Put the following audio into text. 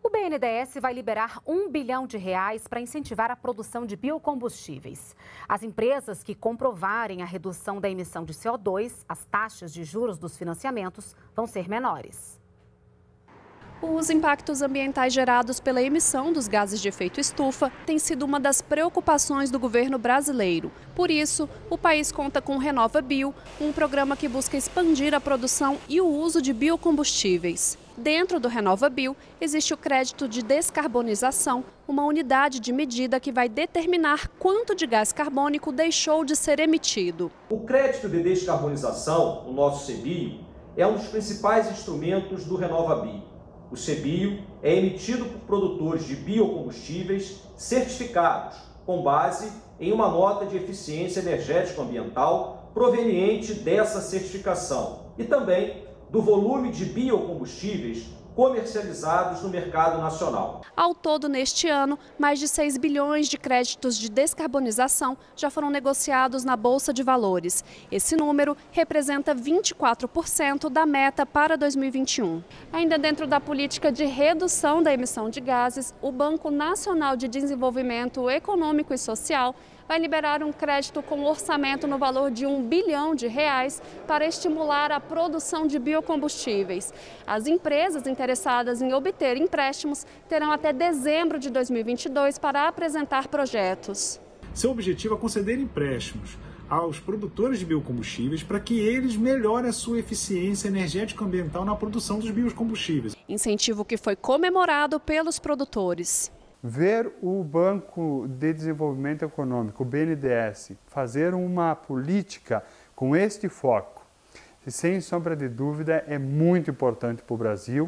O BNDES vai liberar R$ 1 bilhão para incentivar a produção de biocombustíveis. As empresas que comprovarem a redução da emissão de CO2, as taxas de juros dos financiamentos vão ser menores. Os impactos ambientais gerados pela emissão dos gases de efeito estufa têm sido uma das preocupações do governo brasileiro. Por isso, o país conta com o RenovaBio, um programa que busca expandir a produção e o uso de biocombustíveis. Dentro do RenovaBio, existe o crédito de descarbonização, uma unidade de medida que vai determinar quanto de gás carbônico deixou de ser emitido. O crédito de descarbonização, o nosso CBio, é um dos principais instrumentos do RenovaBio. O CBio é emitido por produtores de biocombustíveis certificados, com base em uma nota de eficiência energético-ambiental proveniente dessa certificação e também do volume de biocombustíveis comercializados no mercado nacional. Ao todo, neste ano, mais de 6 bilhões de créditos de descarbonização já foram negociados na Bolsa de Valores. Esse número representa 24% da meta para 2021. Ainda dentro da política de redução da emissão de gases, o Banco Nacional de Desenvolvimento Econômico e Social vai liberar um crédito com orçamento no valor de R$ 1 bilhão para estimular a produção de biocombustíveis. As empresas interessadas em obter empréstimos terão até dezembro de 2022 para apresentar projetos. Seu objetivo é conceder empréstimos aos produtores de biocombustíveis para que eles melhorem a sua eficiência energético-ambiental na produção dos biocombustíveis. Incentivo que foi comemorado pelos produtores. Ver o Banco de Desenvolvimento Econômico, o BNDES, fazer uma política com este foco, sem sombra de dúvida, é muito importante para o Brasil.